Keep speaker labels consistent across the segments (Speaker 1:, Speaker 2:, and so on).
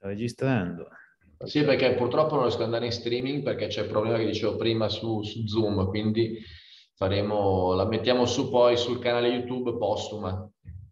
Speaker 1: Sta registrando.
Speaker 2: Sì, perché purtroppo non riesco ad andare in streaming perché c'è il problema che dicevo prima su Zoom, quindi la mettiamo su poi sul canale YouTube postuma.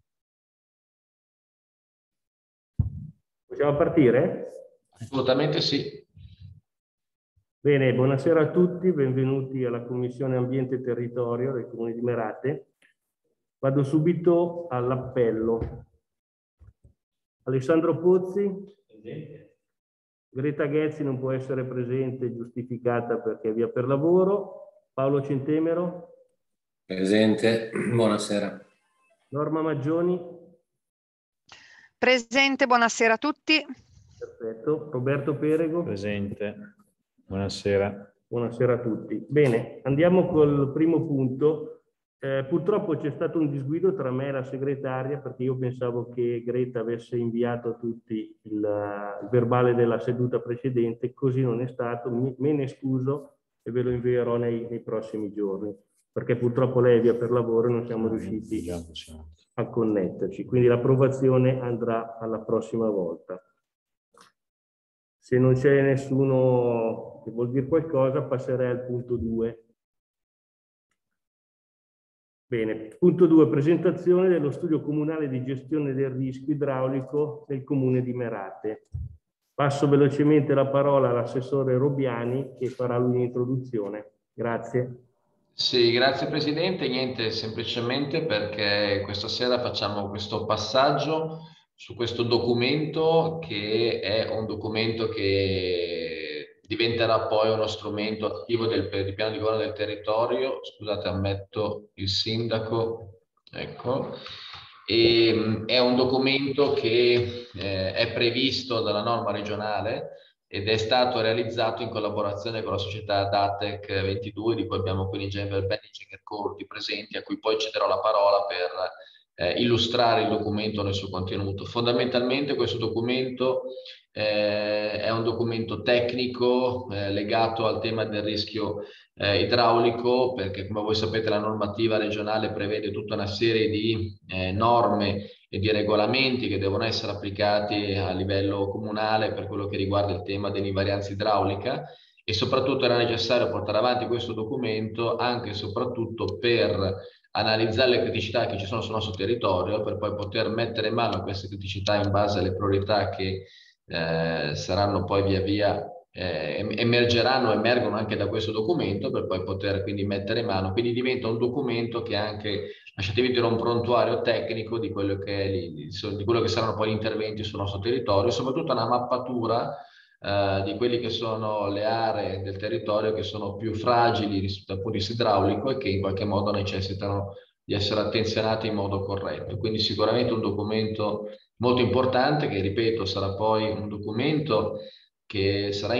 Speaker 3: Possiamo partire?
Speaker 2: Assolutamente sì.
Speaker 3: Bene, buonasera a tutti, benvenuti alla Commissione Ambiente e Territorio del Comune di Merate. Vado subito all'appello. Alessandro Pozzi? Presente. Greta Ghezzi non può essere presente, giustificata perché è via per lavoro. Paolo Centemero?
Speaker 4: Presente, buonasera.
Speaker 3: Norma Maggioni?
Speaker 5: Presente, buonasera a tutti.
Speaker 3: Perfetto. Roberto Perego?
Speaker 1: Presente. Buonasera.
Speaker 3: Buonasera a tutti. Bene, andiamo col primo punto. Purtroppo c'è stato un disguido tra me e la segretaria perché io pensavo che Greta avesse inviato a tutti il verbale della seduta precedente, così non è stato, me ne scuso e ve lo invierò nei prossimi giorni, perché purtroppo lei è via per lavoro e non siamo riusciti a connetterci, quindi l'approvazione andrà alla prossima volta. Se non c'è nessuno che vuol dire qualcosa, passerei al punto 2. Bene, punto 2, presentazione dello studio comunale di gestione del rischio idraulico del comune di Merate. Passo velocemente la parola all'assessore Robiani che farà lui un'introduzione. Grazie.
Speaker 2: Sì, grazie Presidente. Niente, semplicemente perché questa sera facciamo questo passaggio su questo documento che è un documento che diventerà poi uno strumento attivo del piano di governo del territorio. Scusate, ammetto il sindaco. Ecco. È un documento che è previsto dalla norma regionale ed è stato realizzato in collaborazione con la società Datec 22, di cui abbiamo qui l'ingegner Verbeni e l'ingegner Corti presenti, a cui poi cederò la parola per illustrare il documento nel suo contenuto. Fondamentalmente questo documento è un documento tecnico legato al tema del rischio idraulico, perché come voi sapete la normativa regionale prevede tutta una serie di norme e di regolamenti che devono essere applicati a livello comunale per quello che riguarda il tema dell'invarianza idraulica, e soprattutto era necessario portare avanti questo documento anche e soprattutto per analizzare le criticità che ci sono sul nostro territorio, per poi poter mettere in mano a queste criticità in base alle priorità che saranno poi via via emergono anche da questo documento, per poi poter quindi mettere in mano. Quindi diventa un documento che anche, lasciatemi dire, un prontuario tecnico di quello che saranno poi gli interventi sul nostro territorio, e soprattutto una mappatura di quelle che sono le aree del territorio che sono più fragili dal punto di vista idraulico e che in qualche modo necessitano di essere attenzionate in modo corretto. Quindi sicuramente un documento molto importante che, ripeto, sarà poi un documento che sarà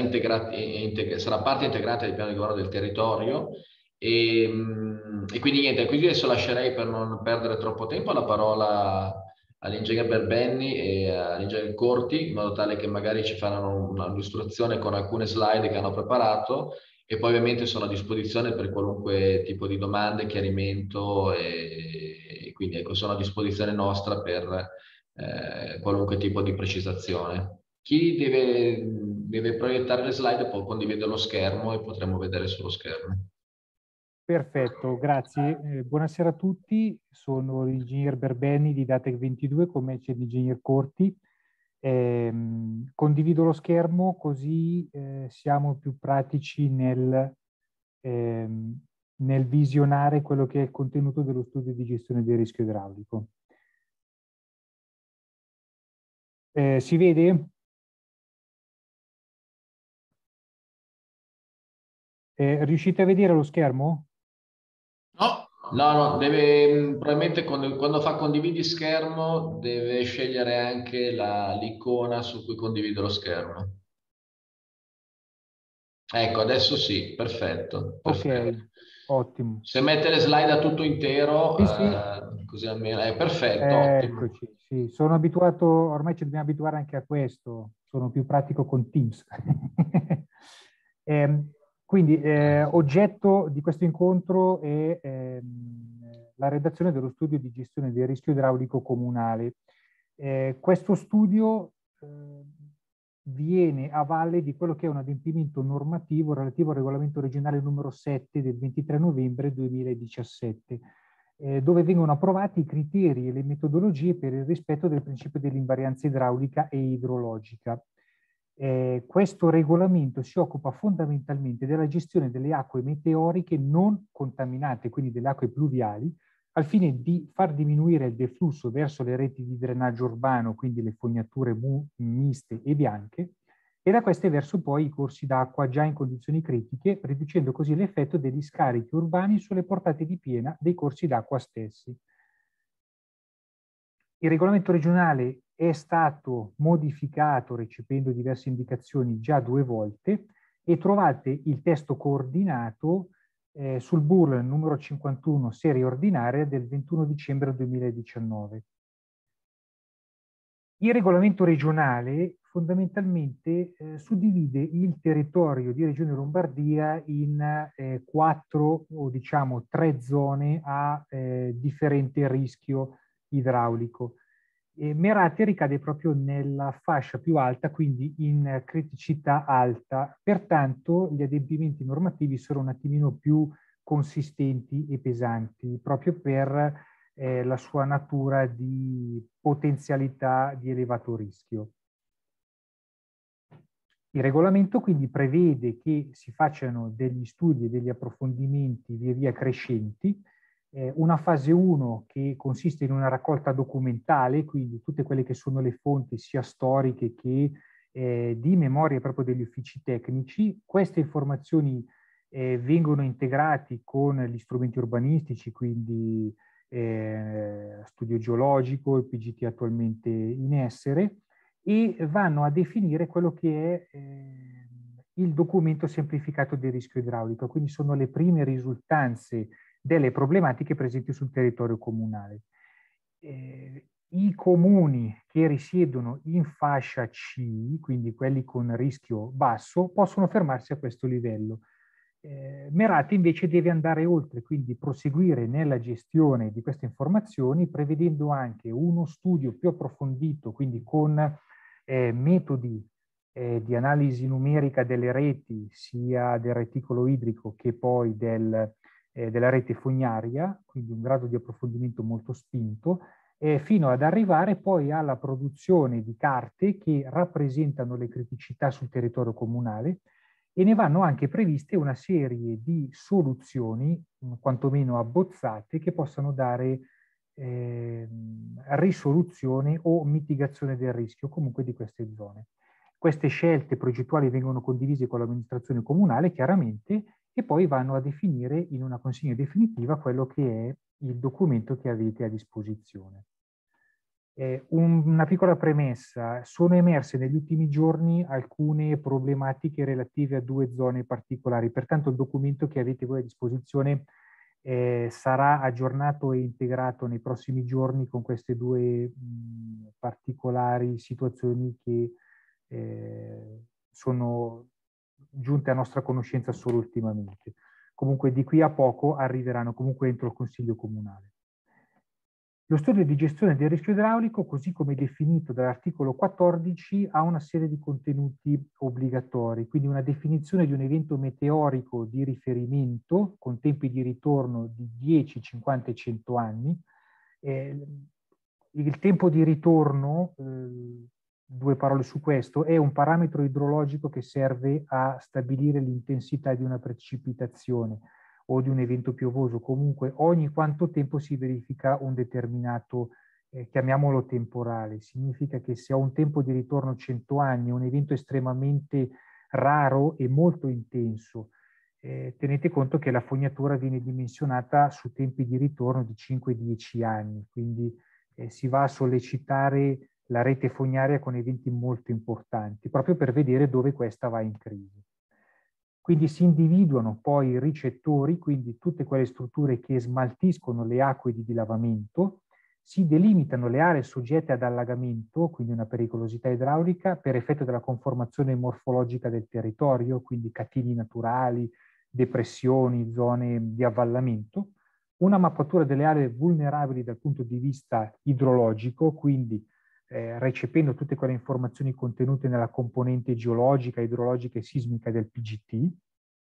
Speaker 2: parte integrante del piano di governo del territorio. E quindi niente, quindi adesso lascerei, per non perdere troppo tempo, la parola all'ingegner Berbenni e all'ingegner Corti, in modo tale che magari ci faranno un'illustrazione con alcune slide che hanno preparato, e poi ovviamente sono a disposizione per qualunque tipo di domande, chiarimento, e quindi ecco, sono a disposizione nostra per qualunque tipo di precisazione. Chi deve proiettare le slide può condividere lo schermo e potremo vedere sullo schermo.
Speaker 6: Perfetto, grazie. Buonasera a tutti, sono l'ingegner Berbenni di Datec 22, come c'è l'ingegner Corti. Condivido lo schermo così siamo più pratici nel visionare quello che è il contenuto dello studio di gestione del rischio idraulico. Si vede? Riuscite a vedere lo schermo?
Speaker 2: No, probabilmente quando fa condividi schermo deve scegliere anche l'icona su cui condivide lo schermo. Ecco, adesso sì, perfetto.
Speaker 6: Ok, ottimo.
Speaker 2: Se mette le slide a tutto intero,
Speaker 6: Sì.
Speaker 2: così almeno è perfetto, ottimo.
Speaker 6: Eccoci, sì, sono abituato, ormai ci dobbiamo abituare anche a questo, sono più pratico con Teams. Quindi, oggetto di questo incontro è la redazione dello studio di gestione del rischio idraulico comunale. Questo studio viene a valle di quello che è un adempimento normativo relativo al regolamento regionale numero 7 del 23 novembre 2017, dove vengono approvati i criteri e le metodologie per il rispetto del principio dell'invarianza idraulica e idrologica. Questo regolamento si occupa fondamentalmente della gestione delle acque meteoriche non contaminate, quindi delle acque pluviali, al fine di far diminuire il deflusso verso le reti di drenaggio urbano, quindi le fognature miste e bianche, e da queste verso poi i corsi d'acqua già in condizioni critiche, riducendo così l'effetto degli scarichi urbani sulle portate di piena dei corsi d'acqua stessi. Il regolamento regionale è stato modificato recependo diverse indicazioni già 2 volte e trovate il testo coordinato sul BURL numero 51 serie ordinaria del 21 dicembre 2019. Il regolamento regionale fondamentalmente suddivide il territorio di Regione Lombardia in 4 o diciamo 3 zone a differente rischio idraulico. Merate ricade proprio nella fascia più alta, quindi in criticità alta, pertanto gli adempimenti normativi sono un attimino più consistenti e pesanti, proprio per la sua natura di potenzialità di elevato rischio. Il regolamento quindi prevede che si facciano degli studi e degli approfondimenti via via crescenti, una fase 1 che consiste in una raccolta documentale, quindi tutte quelle che sono le fonti sia storiche che di memoria proprio degli uffici tecnici. Queste informazioni vengono integrati con gli strumenti urbanistici, quindi studio geologico, il PGT attualmente in essere, e vanno a definire quello che è il documento semplificato del rischio idraulico, quindi sono le prime risultanze delle problematiche presenti sul territorio comunale. I comuni che risiedono in fascia C, quindi quelli con rischio basso, possono fermarsi a questo livello. Merate invece deve andare oltre, quindi proseguire nella gestione di queste informazioni, prevedendo anche uno studio più approfondito, quindi con metodi di analisi numerica delle reti, sia del reticolo idrico che poi della rete fognaria, quindi un grado di approfondimento molto spinto, fino ad arrivare poi alla produzione di carte che rappresentano le criticità sul territorio comunale, e ne vanno anche previste una serie di soluzioni, quantomeno abbozzate, che possano dare risoluzione o mitigazione del rischio comunque di queste zone. Queste scelte progettuali vengono condivise con l'amministrazione comunale, chiaramente, e poi vanno a definire in una consegna definitiva quello che è il documento che avete a disposizione. Una piccola premessa: sono emerse negli ultimi giorni alcune problematiche relative a 2 zone particolari, pertanto il documento che avete voi a disposizione sarà aggiornato e integrato nei prossimi giorni con queste 2 particolari situazioni che sono giunte a nostra conoscenza solo ultimamente. Comunque di qui a poco arriveranno comunque entro il Consiglio Comunale. Lo studio di gestione del rischio idraulico, così come definito dall'articolo 14, ha una serie di contenuti obbligatori, quindi una definizione di un evento meteorico di riferimento con tempi di ritorno di 10, 50 e 100 anni. Il tempo di ritorno, 2 parole su questo, è un parametro idrologico che serve a stabilire l'intensità di una precipitazione o di un evento piovoso. Comunque ogni quanto tempo si verifica un determinato, chiamiamolo temporale. Significa che se ho un tempo di ritorno 100 anni, un evento estremamente raro e molto intenso, tenete conto che la fognatura viene dimensionata su tempi di ritorno di 5-10 anni, quindi si va a sollecitare la rete fognaria con eventi molto importanti, proprio per vedere dove questa va in crisi. Quindi si individuano poi i ricettori, quindi tutte quelle strutture che smaltiscono le acque di dilavamento, si delimitano le aree soggette ad allagamento, quindi una pericolosità idraulica, per effetto della conformazione morfologica del territorio, quindi catini naturali, depressioni, zone di avvallamento, una mappatura delle aree vulnerabili dal punto di vista idrologico, quindi recependo tutte quelle informazioni contenute nella componente geologica, idrologica e sismica del PGT.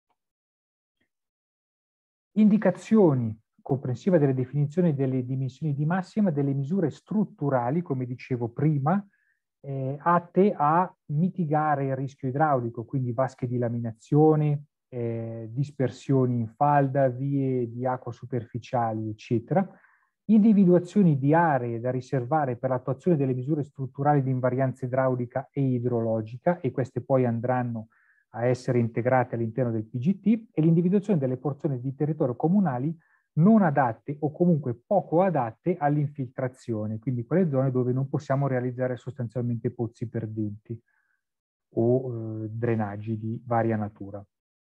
Speaker 6: Indicazioni comprensiva delle definizioni delle dimensioni di massima, delle misure strutturali, come dicevo prima, atte a mitigare il rischio idraulico, quindi vasche di laminazione, dispersioni in falda, vie di acqua superficiali, eccetera. Individuazioni di aree da riservare per l'attuazione delle misure strutturali di invarianza idraulica e idrologica, e queste poi andranno a essere integrate all'interno del PGT, e l'individuazione delle porzioni di territorio comunali non adatte o comunque poco adatte all'infiltrazione, quindi quelle zone dove non possiamo realizzare sostanzialmente pozzi perdenti o drenaggi di varia natura.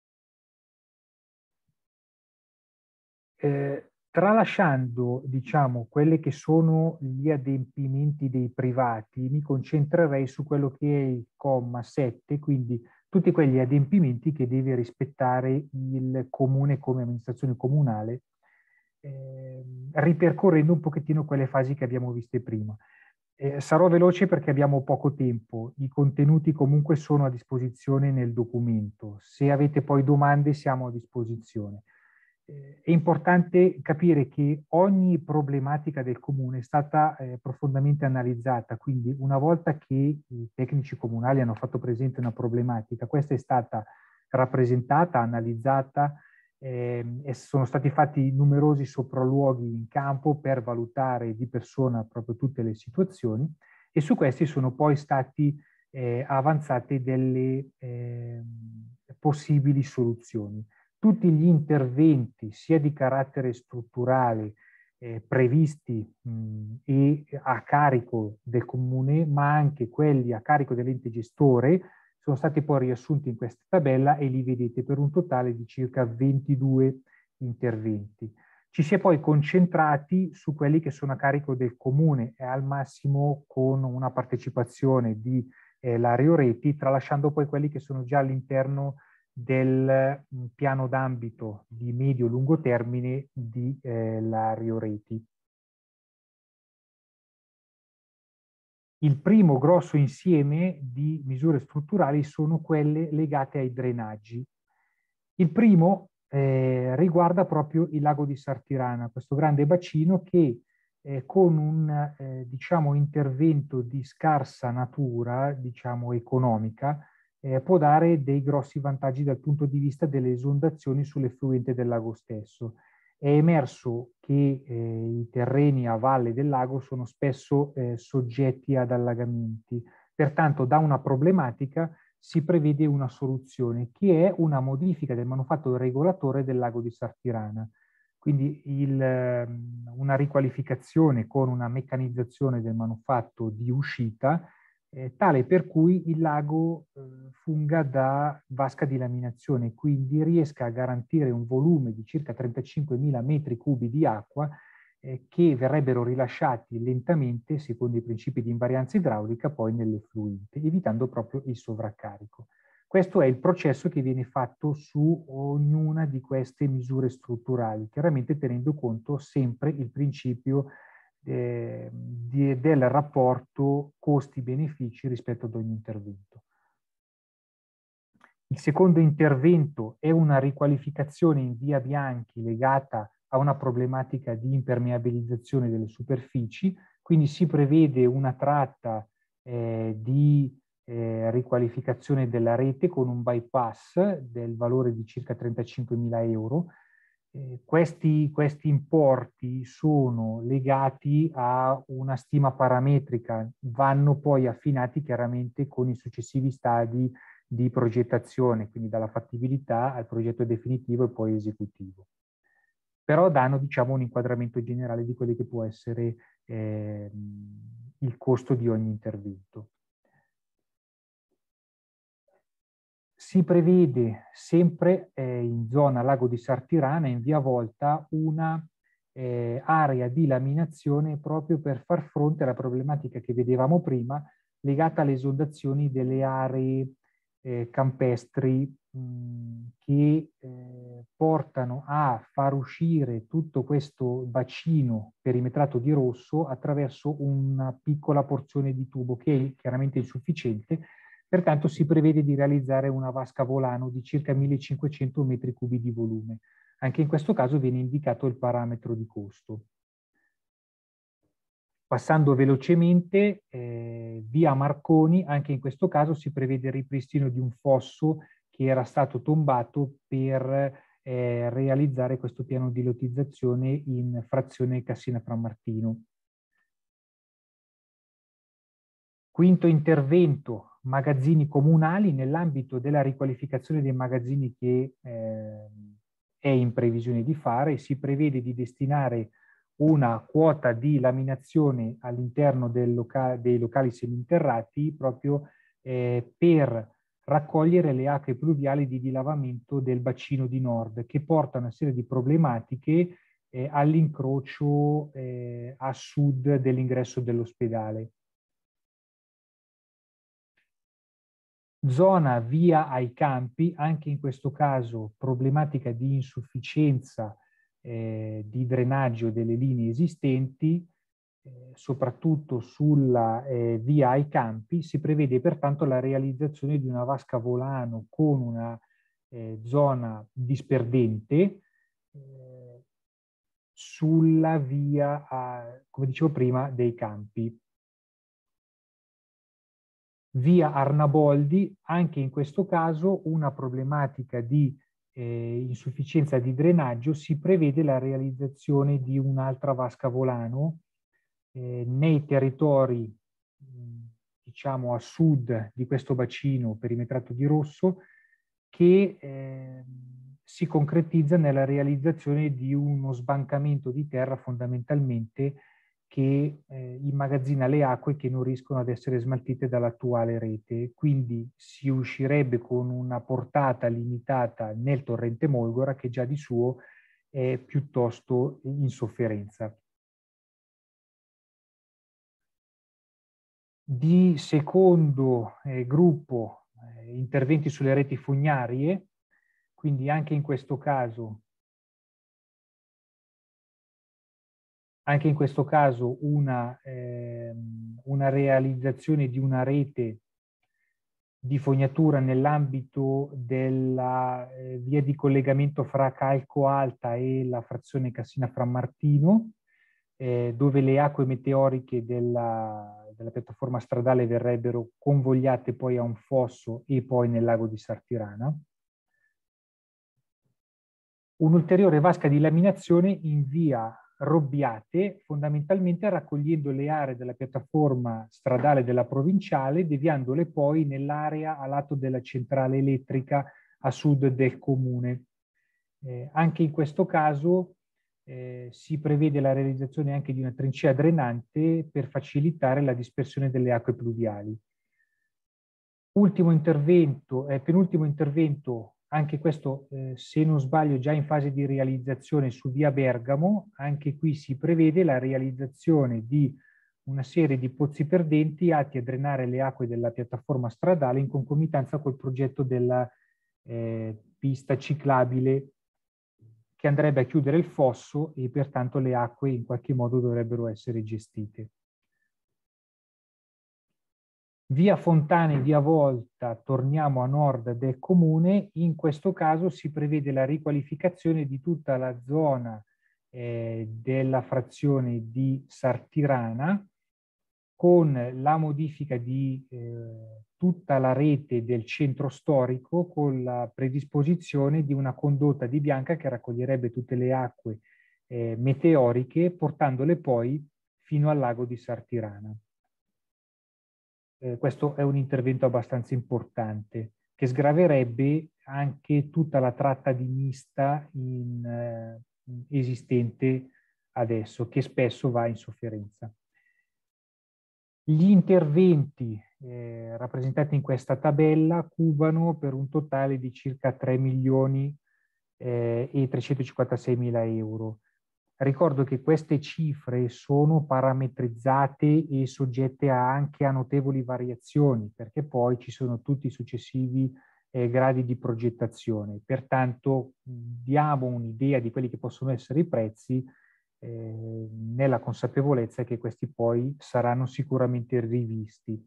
Speaker 6: Tralasciando, diciamo, quelli che sono gli adempimenti dei privati, mi concentrerei su quello che è il comma 7, quindi tutti quegli adempimenti che deve rispettare il comune come amministrazione comunale, ripercorrendo un pochettino quelle fasi che abbiamo viste prima. Sarò veloce perché abbiamo poco tempo, i contenuti comunque sono a disposizione nel documento, se avete poi domande siamo a disposizione. È importante capire che ogni problematica del comune è stata profondamente analizzata, quindi una volta che i tecnici comunali hanno fatto presente una problematica, questa è stata rappresentata, analizzata, e sono stati fatti numerosi sopralluoghi in campo per valutare di persona proprio tutte le situazioni, e su questi sono poi stati avanzate delle possibili soluzioni. Tutti gli interventi, sia di carattere strutturale, previsti e a carico del comune, ma anche quelli a carico dell'ente gestore, sono stati poi riassunti in questa tabella e li vedete per un totale di circa 22 interventi. Ci si è poi concentrati su quelli che sono a carico del comune e al massimo con una partecipazione di l'Ario Reti, tralasciando poi quelli che sono già all'interno del piano d'ambito di medio-lungo termine di l'Ario Reti. Il primo grosso insieme di misure strutturali sono quelle legate ai drenaggi. Il primo riguarda proprio il lago di Sartirana, questo grande bacino che con un diciamo, intervento di scarsa natura, diciamo economica, può dare dei grossi vantaggi dal punto di vista delle esondazioni sull'effluente del lago stesso. È emerso che i terreni a valle del lago sono spesso soggetti ad allagamenti. Pertanto da una problematica si prevede una soluzione che è una modifica del manufatto regolatore del lago di Sartirana. Quindi una riqualificazione con una meccanizzazione del manufatto di uscita tale per cui il lago funga da vasca di laminazione, quindi riesca a garantire un volume di circa 35.000 metri cubi di acqua che verrebbero rilasciati lentamente, secondo i principi di invarianza idraulica, poi nell'effluente, evitando proprio il sovraccarico. Questo è il processo che viene fatto su ognuna di queste misure strutturali, chiaramente tenendo conto sempre il principio del rapporto costi-benefici rispetto ad ogni intervento. Il secondo intervento è una riqualificazione in via Bianchi legata a una problematica di impermeabilizzazione delle superfici, quindi si prevede una tratta di riqualificazione della rete con un bypass del valore di circa 35.000 euro. Questi importi sono legati a una stima parametrica, vanno poi affinati chiaramente con i successivi stadi di progettazione, quindi dalla fattibilità al progetto definitivo e poi esecutivo. Però danno, diciamo, un inquadramento generale di quello che può essere il costo di ogni intervento. Si prevede sempre in zona Lago di Sartirana, in via Volta, una area di laminazione proprio per far fronte alla problematica che vedevamo prima legata alle esondazioni delle aree campestri che portano a far uscire tutto questo bacino perimetrato di rosso attraverso una piccola porzione di tubo che è chiaramente insufficiente. Pertanto si prevede di realizzare una vasca volano di circa 1500 metri cubi di volume. Anche in questo caso viene indicato il parametro di costo. Passando velocemente, via Marconi, anche in questo caso si prevede il ripristino di un fosso che era stato tombato per realizzare questo piano di lottizzazione in frazione Cassina Frammartino. Quinto intervento, magazzini comunali. Nell'ambito della riqualificazione dei magazzini che è in previsione di fare, si prevede di destinare una quota di laminazione all'interno dei locali seminterrati proprio per raccogliere le acque pluviali di dilavamento del bacino di nord, che porta una serie di problematiche all'incrocio a sud dell'ingresso dell'ospedale. Zona via ai campi, anche in questo caso problematica di insufficienza di drenaggio delle linee esistenti, soprattutto sulla via ai campi. Si prevede pertanto la realizzazione di una vasca volano con una zona disperdente sulla via, come dicevo prima, dei campi. Via Arnaboldi, anche in questo caso una problematica di insufficienza di drenaggio. Si prevede la realizzazione di un'altra vasca volano nei territori diciamo a sud di questo bacino perimetrato di rosso, che si concretizza nella realizzazione di uno sbancamento di terra fondamentalmente che immagazzina le acque che non riescono ad essere smaltite dall'attuale rete. Quindi si uscirebbe con una portata limitata nel torrente Molgora, che già di suo è piuttosto in sofferenza. Di secondo gruppo, interventi sulle reti fognarie, quindi anche in questo caso una realizzazione di una rete di fognatura nell'ambito della via di collegamento fra Calco Alta e la frazione Cassina Frammartino, dove le acque meteoriche della piattaforma stradale verrebbero convogliate poi a un fosso e poi nel lago di Sartirana. Un'ulteriore vasca di laminazione in via Robbiate, fondamentalmente raccogliendo le aree della piattaforma stradale della provinciale, deviandole poi nell'area a lato della centrale elettrica a sud del comune. Anche in questo caso si prevede la realizzazione anche di una trincea drenante per facilitare la dispersione delle acque pluviali. Ultimo intervento, penultimo intervento, anche questo se non sbaglio già in fase di realizzazione, su via Bergamo. Anche qui si prevede la realizzazione di una serie di pozzi perdenti atti a drenare le acque della piattaforma stradale in concomitanza col progetto della pista ciclabile che andrebbe a chiudere il fosso, e pertanto le acque in qualche modo dovrebbero essere gestite. Via Fontana e via Volta, torniamo a nord del comune. In questo caso si prevede la riqualificazione di tutta la zona della frazione di Sartirana, con la modifica di tutta la rete del centro storico, con la predisposizione di una condotta di bianca che raccoglierebbe tutte le acque meteoriche, portandole poi fino al lago di Sartirana. Questo è un intervento abbastanza importante, che sgraverebbe anche tutta la tratta di mista esistente adesso, che spesso va in sofferenza. Gli interventi rappresentati in questa tabella cubano per un totale di circa 3 milioni e 356 mila euro. Ricordo che queste cifre sono parametrizzate e soggette anche a notevoli variazioni, perché poi ci sono tutti i successivi gradi di progettazione. Pertanto diamo un'idea di quelli che possono essere i prezzi nella consapevolezza che questi poi saranno sicuramente rivisti.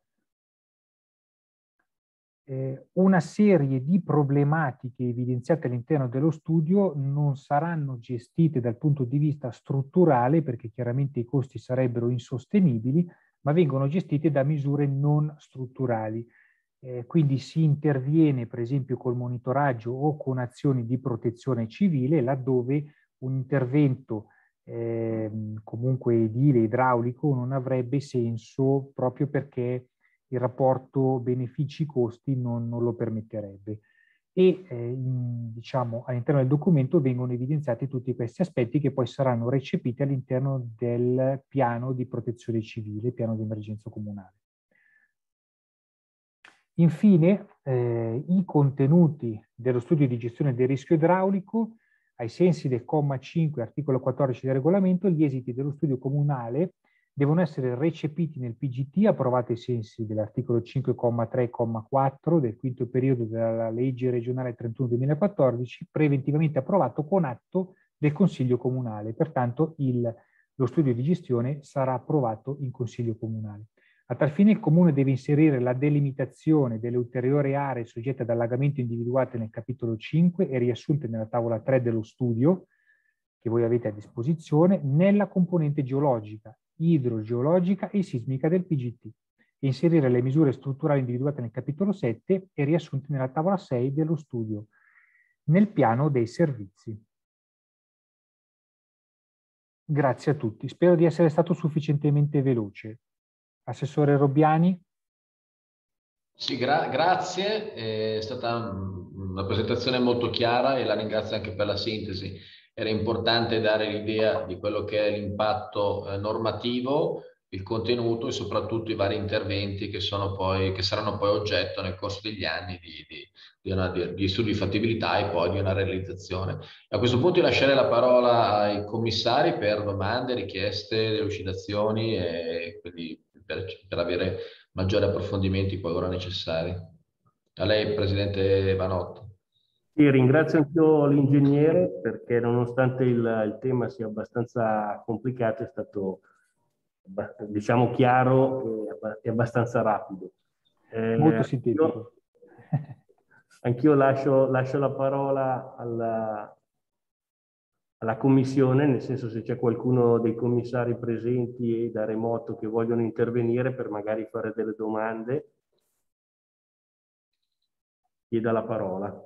Speaker 6: Una serie di problematiche evidenziate all'interno dello studio non saranno gestite dal punto di vista strutturale, perché chiaramente i costi sarebbero insostenibili, ma vengono gestite da misure non strutturali. Quindi si interviene per esempio col monitoraggio o con azioni di protezione civile, laddove un intervento comunque edile, idraulico, non avrebbe senso proprio perché il rapporto benefici-costi non lo permetterebbe. E diciamo, all'interno del documento vengono evidenziati tutti questi aspetti che poi saranno recepiti all'interno del piano di protezione civile, piano di emergenza comunale. Infine, i contenuti dello studio di gestione del rischio idraulico, ai sensi del comma 5, articolo 14 del regolamento, gli esiti dello studio comunale devono essere recepiti nel PGT approvato ai sensi dell'articolo 5,3,4 del quinto periodo della legge regionale 31/2014, preventivamente approvato con atto del Consiglio Comunale. Pertanto lo studio di gestione sarà approvato in Consiglio Comunale. A tal fine il Comune deve inserire la delimitazione delle ulteriori aree soggette ad allagamento individuate nel capitolo 5 e riassunte nella tavola 3 dello studio, che voi avete a disposizione, nella componente geologica, idrogeologica e sismica del PGT, e inserire le misure strutturali individuate nel capitolo 7 e riassunte nella tavola 6 dello studio, nel piano dei servizi. Grazie a tutti. Spero di essere stato sufficientemente veloce. Assessore Robbiani?
Speaker 2: Sì, grazie, è stata una presentazione molto chiara e la ringrazio anche per la sintesi. Era importante dare l'idea di quello che è l'impatto normativo, il contenuto e soprattutto i vari interventi che saranno poi oggetto nel corso degli anni di studi di fattibilità e poi di una realizzazione. A questo punto io lascerei la parola ai commissari per domande, richieste, delucidazioni e quindi per avere maggiori approfondimenti poi ora necessari. A lei, Presidente Vanotti.
Speaker 3: Sì, ringrazio anch'io l'ingegnere perché nonostante il tema sia abbastanza complicato è stato diciamo chiaro e abbastanza rapido.
Speaker 6: Molto sintetico.
Speaker 3: Anch'io lascio la parola alla Commissione, nel senso se c'è qualcuno dei commissari presenti e da remoto che vogliono intervenire per magari fare delle domande, chieda la parola.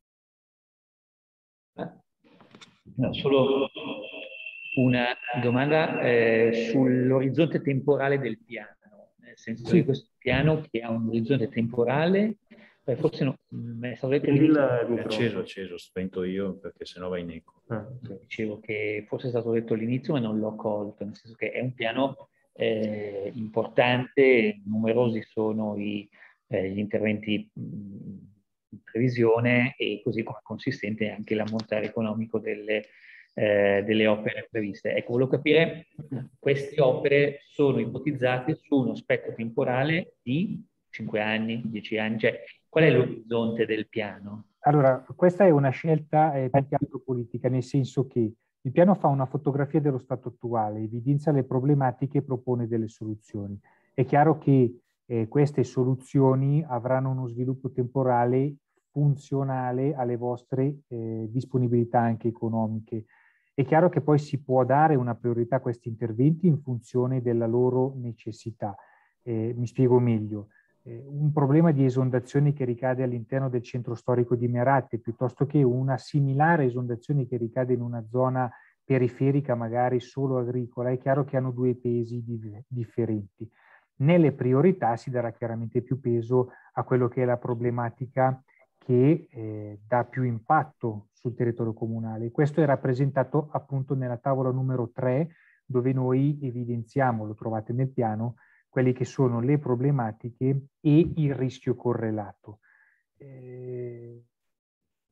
Speaker 7: No, solo una domanda sull'orizzonte temporale del piano, nel senso che questo piano che ha un orizzonte temporale, forse no, è stato detto all'inizio.
Speaker 1: Acceso, spento io perché sennò va in eco.
Speaker 3: Okay.
Speaker 7: Dicevo che forse è stato detto all'inizio ma non l'ho colto, nel senso che è un piano importante, numerosi sono gli interventi in previsione e così come consistente anche l'ammontare economico delle opere previste. Ecco, volevo capire, queste opere sono ipotizzate su uno spettro temporale di 5 anni, 10 anni, cioè qual è l'orizzonte del piano?
Speaker 6: Allora, questa è una scelta più che altro politica, nel senso che il piano fa una fotografia dello stato attuale, evidenzia le problematiche e propone delle soluzioni. È chiaro che queste soluzioni avranno uno sviluppo temporale funzionale alle vostre disponibilità anche economiche. È chiaro che poi si può dare una priorità a questi interventi in funzione della loro necessità. Mi spiego meglio. Un problema di esondazione che ricade all'interno del centro storico di Merate, piuttosto che una similare esondazione che ricade in una zona periferica, magari solo agricola, è chiaro che hanno due pesi differenti. Nelle priorità si darà chiaramente più peso a quello che è la problematica che dà più impatto sul territorio comunale. Questo è rappresentato appunto nella tavola numero 3, dove noi evidenziamo, lo trovate nel piano, quelle che sono le problematiche e il rischio correlato.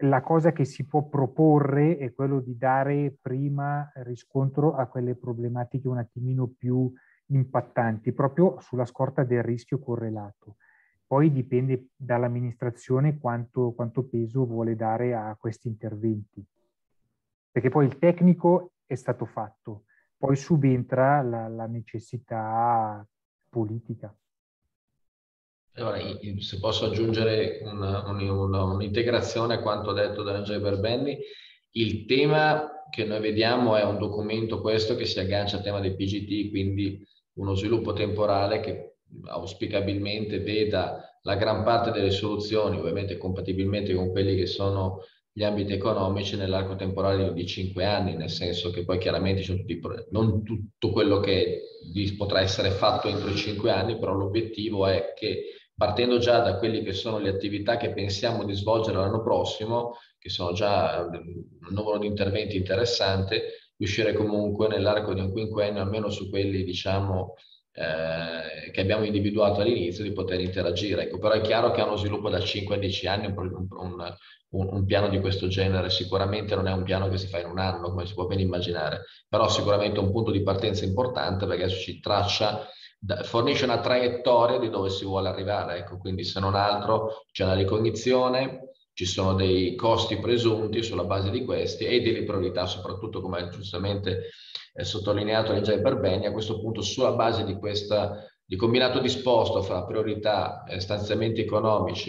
Speaker 6: la cosa che si può proporre è quello di dare prima riscontro a quelle problematiche un attimino più impattanti, proprio sulla scorta del rischio correlato. Poi dipende dall'amministrazione quanto peso vuole dare a questi interventi. Perché poi il tecnico è stato fatto, poi subentra la necessità politica.
Speaker 2: Allora, se posso aggiungere un'integrazione a quanto detto da Angelo Berbenni, il tema che noi vediamo è un documento questo che si aggancia al tema del PGT, quindi uno sviluppo temporale che auspicabilmente veda la gran parte delle soluzioni, ovviamente compatibilmente con quelli che sono gli ambiti economici nell'arco temporale di 5 anni, nel senso che poi chiaramente non tutto quello che potrà essere fatto entro i 5 anni, però l'obiettivo è che partendo già da quelle che sono le attività che pensiamo di svolgere l'anno prossimo, che sono già un numero di interventi interessante, riuscire comunque nell'arco di un quinquennio, almeno su quelli diciamo che abbiamo individuato all'inizio, di poter interagire. Ecco, però è chiaro che ha uno sviluppo da 5 a 10 anni, un piano di questo genere sicuramente non è un piano che si fa in un anno, come si può ben immaginare, però sicuramente è un punto di partenza importante perché ci traccia, fornisce una traiettoria di dove si vuole arrivare. Ecco, quindi se non altro c'è una ricognizione, ci sono dei costi presunti sulla base di questi e delle priorità, soprattutto come giustamente sottolineato Angelo Berbenni, a questo punto sulla base di combinato disposto fra priorità, stanziamenti economici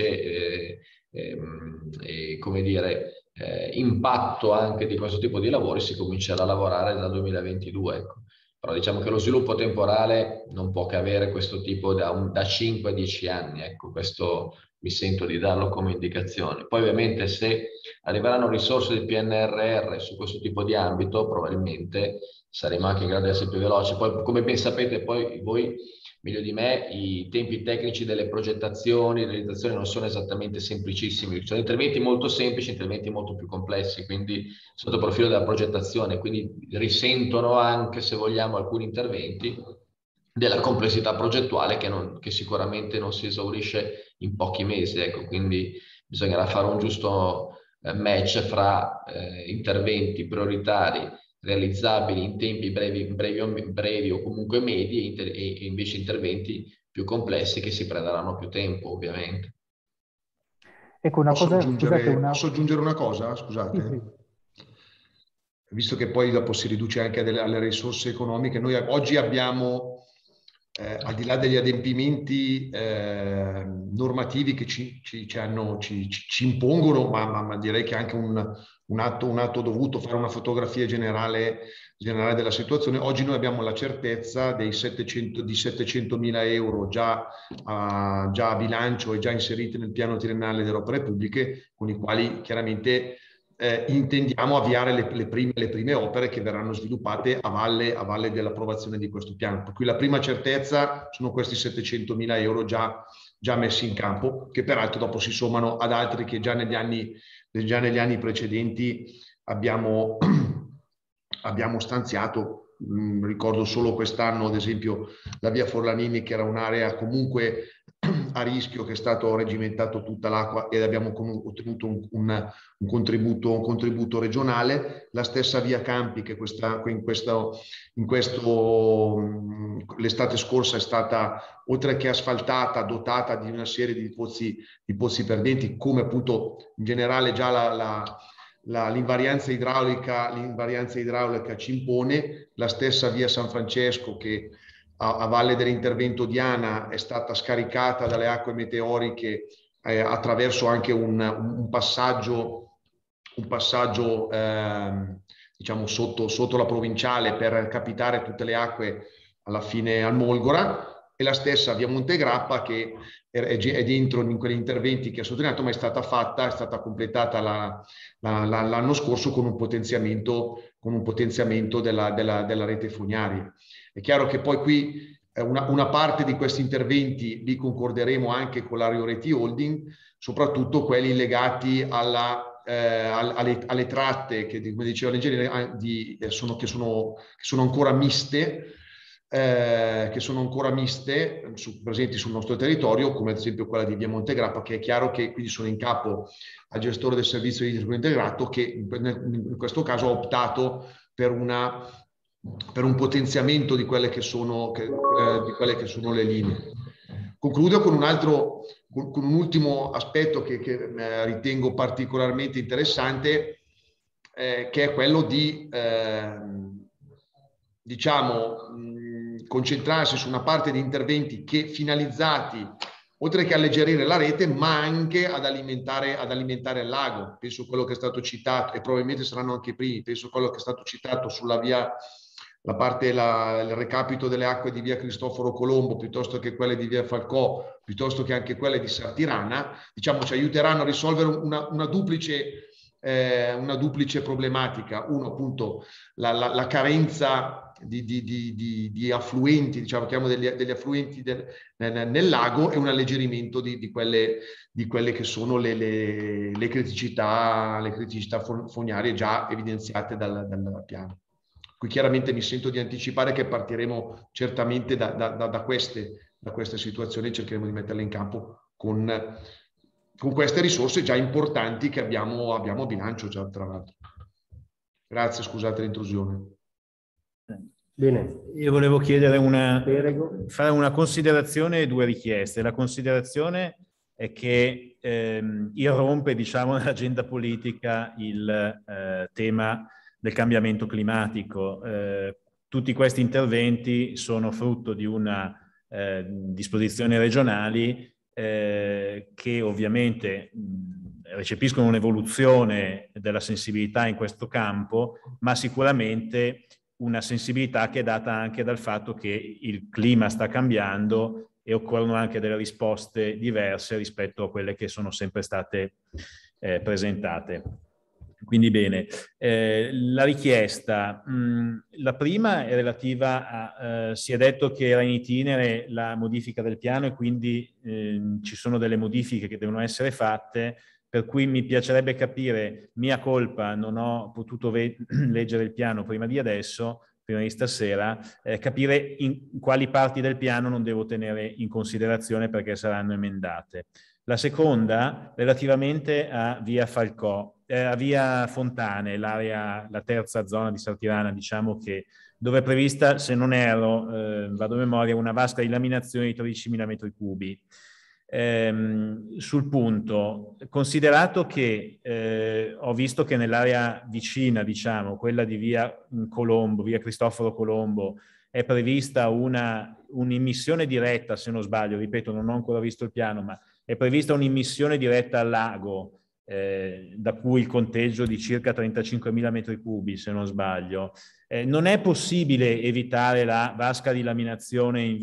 Speaker 2: e come dire, impatto anche di questo tipo di lavori, si comincerà a lavorare dal 2022. Ecco. Però diciamo che lo sviluppo temporale non può che avere questo tipo da 5 a 10 anni. Ecco, questo mi sento di darlo come indicazione. Poi ovviamente se arriveranno risorse del PNRR su questo tipo di ambito, probabilmente saremo anche in grado di essere più veloci. Poi, come ben sapete, poi voi meglio di me, i tempi tecnici delle progettazioni, realizzazioni non sono esattamente semplicissimi. Ci sono interventi molto semplici, interventi molto più complessi, quindi sotto il profilo della progettazione, quindi risentono anche, se vogliamo, alcuni interventi della complessità progettuale che sicuramente non si esaurisce in pochi mesi. Ecco, quindi bisognerà fare un giusto match fra interventi prioritari realizzabili in tempi brevi o comunque medi e invece interventi più complessi che si prenderanno più tempo, ovviamente.
Speaker 6: Ecco,
Speaker 8: Posso aggiungere una cosa? Scusate.
Speaker 6: Sì.
Speaker 8: Visto che poi dopo si riduce anche alle risorse economiche, noi oggi abbiamo, al di là degli adempimenti normativi che ci impongono, ma direi che anche un atto dovuto, fare una fotografia generale della situazione. Oggi noi abbiamo la certezza di 700.000 euro già a bilancio e già inseriti nel piano triennale delle opere pubbliche, con i quali chiaramente intendiamo avviare le prime opere che verranno sviluppate a valle dell'approvazione di questo piano. Per cui la prima certezza sono questi 700.000 euro già messi in campo, che peraltro dopo si sommano ad altri che già negli anni precedenti abbiamo stanziato. Ricordo solo quest'anno, ad esempio, la via Forlanini, che era un'area comunque a rischio, che è stato regimentato tutta l'acqua ed abbiamo ottenuto un contributo regionale. La stessa via Campi, che l'estate scorsa è stata, oltre che asfaltata, dotata di una serie di pozzi perdenti, come appunto in generale già l'invarianza idraulica ci impone. La stessa via San Francesco, che a valle dell'intervento di ANA è stata scaricata dalle acque meteoriche attraverso anche un passaggio diciamo sotto la provinciale, per capitare tutte le acque alla fine al Molgora, e la stessa via Montegrappa, che è dentro in quegli interventi che ha sottolineato, ma è stata completata l'anno scorso con un potenziamento della rete fognaria. È chiaro che poi qui una parte di questi interventi li concorderemo anche con la Rio Reti Holding, soprattutto quelli legati alle tratte che, come diceva l'ingegnere, che sono ancora miste, che sono ancora miste, presenti sul nostro territorio, come ad esempio quella di via Montegrappa, che è chiaro che quindi sono in capo al gestore del servizio idrico integrato, che in questo caso ha optato per un potenziamento di quelle che sono, le linee. Concludo con un ultimo aspetto che ritengo particolarmente interessante, che è quello di concentrarsi su una parte di interventi che finalizzati, oltre che a alleggerire la rete, ma anche ad alimentare il lago. Penso a quello che è stato citato, e probabilmente saranno anche i primi, penso a quello che è stato citato sulla via, il recapito delle acque di via Cristoforo Colombo, piuttosto che quelle di via Falcò, piuttosto che anche quelle di Sartirana, diciamo, ci aiuteranno a risolvere una duplice problematica. Uno, appunto, la carenza di affluenti, diciamo, chiamiamo degli affluenti nel lago, e un alleggerimento di quelle che sono le criticità fognarie già evidenziate dal piano. Qui chiaramente mi sento di anticipare che partiremo certamente da queste situazioni e cercheremo di metterle in campo con queste risorse già importanti che abbiamo a bilancio già, tra l'altro. Grazie, scusate l'intrusione.
Speaker 3: Bene.
Speaker 1: Io volevo chiedere fare una considerazione e due richieste. La considerazione è che irrompe, diciamo, nell'agenda politica il tema del cambiamento climatico. Tutti questi interventi sono frutto di una disposizioni regionali che ovviamente recepiscono un'evoluzione della sensibilità in questo campo, ma sicuramente una sensibilità che è data anche dal fatto che il clima sta cambiando e occorrono anche delle risposte diverse rispetto a quelle che sono sempre state presentate. Quindi bene, la richiesta, la prima è relativa a, si è detto che era in itinere la modifica del piano e quindi ci sono delle modifiche che devono essere fatte, per cui mi piacerebbe capire, mia colpa, non ho potuto leggere il piano prima di adesso, prima di stasera, capire in quali parti del piano non devo tenere in considerazione perché saranno emendate. La seconda, relativamente a via Falcò, a via Fontane, la terza zona di Sartirana, diciamo, che dove è prevista, se non erro, vado a memoria, una vasca di laminazione di 13.000 metri cubi. Sul punto, considerato che ho visto che nell'area vicina, diciamo, quella di via Colombo, via Cristoforo Colombo, è prevista un'immissione diretta, se non sbaglio, ripeto, non ho ancora visto il piano, ma è prevista un'immissione diretta al lago, da cui il conteggio di circa 35.000 metri cubi, se non sbaglio. Non è possibile evitare la vasca di laminazione in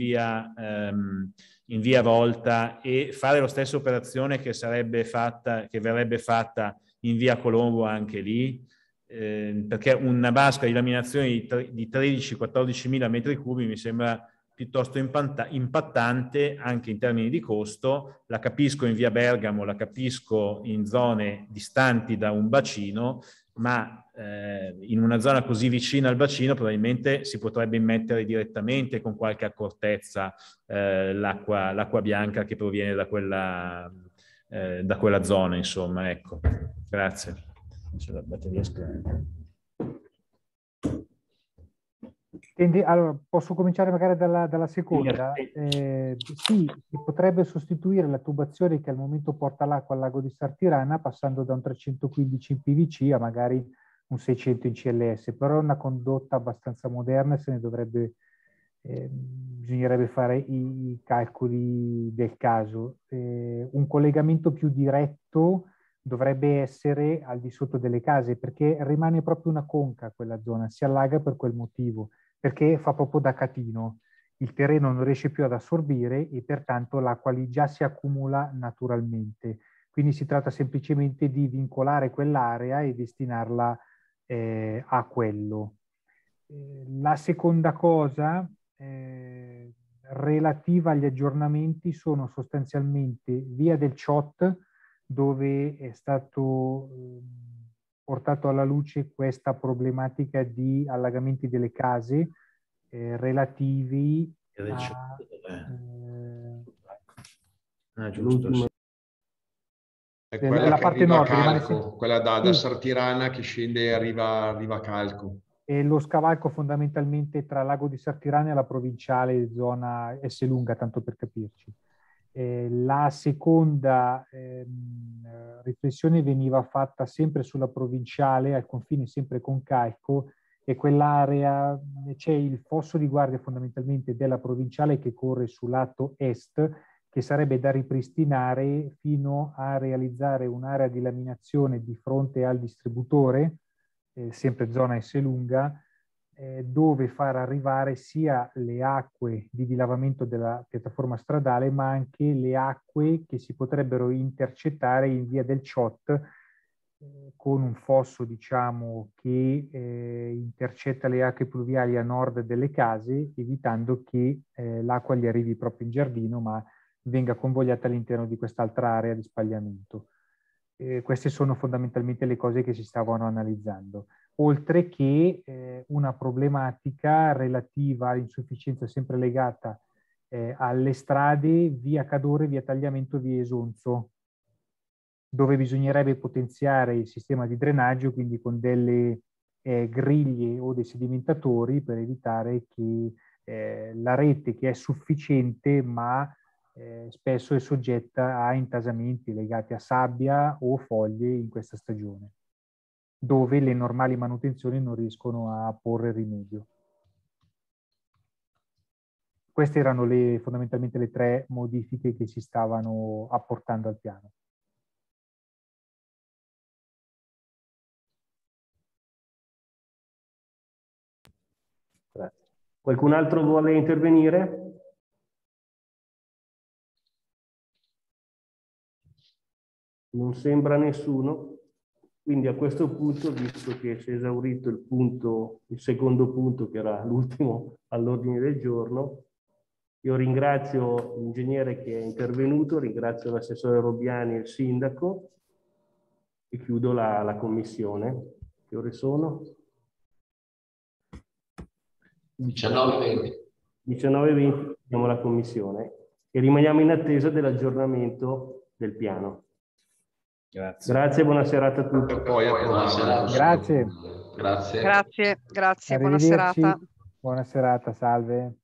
Speaker 1: via Volta e fare la stessa operazione che verrebbe fatta in via Colombo anche lì? Perché una vasca di laminazione di 13-14.000 metri cubi mi sembra piuttosto impattante anche in termini di costo. La capisco in via Bergamo, la capisco in zone distanti da un bacino, ma in una zona così vicina al bacino probabilmente si potrebbe immettere direttamente con qualche accortezza l'acqua bianca che proviene da quella zona, insomma, ecco. Grazie. C'è la batteria scarica.
Speaker 6: Allora, posso cominciare magari dalla seconda? Sì, si potrebbe sostituire la tubazione che al momento porta l'acqua al lago di Sartirana passando da un 315 in PVC a magari un 600 in CLS, però è una condotta abbastanza moderna e se ne dovrebbe, bisognerebbe fare i calcoli del caso. Un collegamento più diretto dovrebbe essere al di sotto delle case perché rimane proprio una conca quella zona, si allaga per quel motivo, perché fa proprio da catino, il terreno non riesce più ad assorbire e pertanto l'acqua lì già si accumula naturalmente. Quindi si tratta semplicemente di vincolare quell'area e destinarla a quello. La seconda cosa relativa agli aggiornamenti sono sostanzialmente via del Ciot, dove è stato portato alla luce questa problematica di allagamenti delle case relativi
Speaker 1: giusto, sì.
Speaker 8: È quella
Speaker 6: la
Speaker 8: che
Speaker 6: parte
Speaker 8: arriva a
Speaker 6: nord,
Speaker 8: Calco, quella da
Speaker 6: sì.
Speaker 8: Sartirana che scende e arriva a Calco.
Speaker 6: E lo scavalco fondamentalmente tra Lago di Sartirana e la provinciale zona Esselunga, tanto per capirci. La seconda riflessione veniva fatta sempre sulla provinciale, al confine sempre con Calco, e quell'area, c'è il fosso di guardia fondamentalmente della provinciale che corre sul lato est, che sarebbe da ripristinare fino a realizzare un'area di laminazione di fronte al distributore, sempre zona Esselunga, dove far arrivare sia le acque di dilavamento della piattaforma stradale, ma anche le acque che si potrebbero intercettare in via del Ciot, con un fosso, diciamo, che intercetta le acque pluviali a nord delle case, evitando che l'acqua gli arrivi proprio in giardino, ma venga convogliata all'interno di quest'altra area di spagliamento. Queste sono fondamentalmente le cose che si stavano analizzando, oltre che una problematica relativa all'insufficienza sempre legata alle strade via Cadore, via Tagliamento, via Esonzo, dove bisognerebbe potenziare il sistema di drenaggio, quindi con delle griglie o dei sedimentatori per evitare che la rete, che è sufficiente, ma spesso è soggetta a intasamenti legati a sabbia o foglie in questa stagione, dove le normali manutenzioni non riescono a porre rimedio. Queste erano fondamentalmente le 3 modifiche che si stavano apportando al piano.
Speaker 3: Grazie. Qualcun altro vuole intervenire? Non sembra nessuno. Quindi a questo punto, visto che si è esaurito il secondo punto, che era l'ultimo all'ordine del giorno, io ringrazio l'ingegnere che è intervenuto, ringrazio l'assessore Robbiani e il sindaco e chiudo la commissione. Che ore sono?
Speaker 2: 19:20.
Speaker 3: 19:20, chiudiamo la commissione e rimaniamo in attesa dell'aggiornamento del piano.
Speaker 1: Grazie.
Speaker 3: Grazie, buona serata a tutti.
Speaker 2: Buonasera.
Speaker 6: Grazie.
Speaker 2: Grazie.
Speaker 5: Grazie, buona
Speaker 6: Arrivederci.
Speaker 5: serata.
Speaker 6: Buona serata, salve.